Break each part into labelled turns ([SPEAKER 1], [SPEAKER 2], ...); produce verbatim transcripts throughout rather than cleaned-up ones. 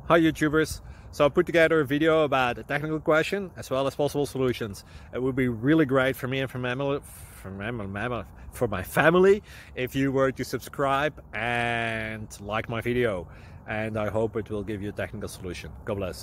[SPEAKER 1] Hi YouTubers! So I put together a video about a technical question as well as possible solutions. It would be really great for me and for my family, for my, for my family if you were to subscribe and like my video. And I hope it will give you a technical solution. God bless.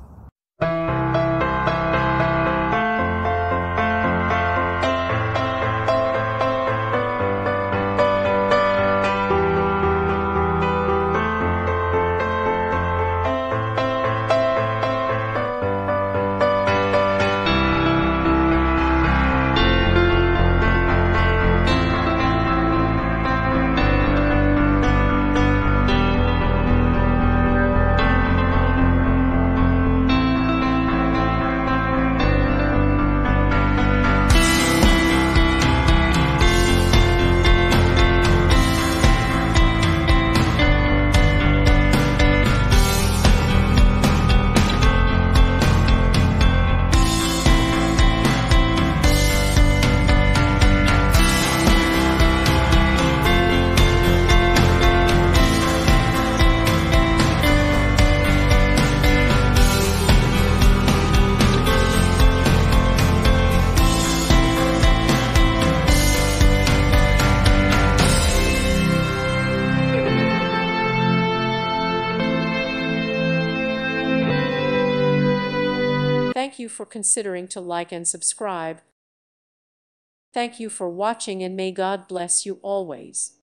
[SPEAKER 2] Thank you for considering to like and subscribe. Thank you for watching, and may God bless you always.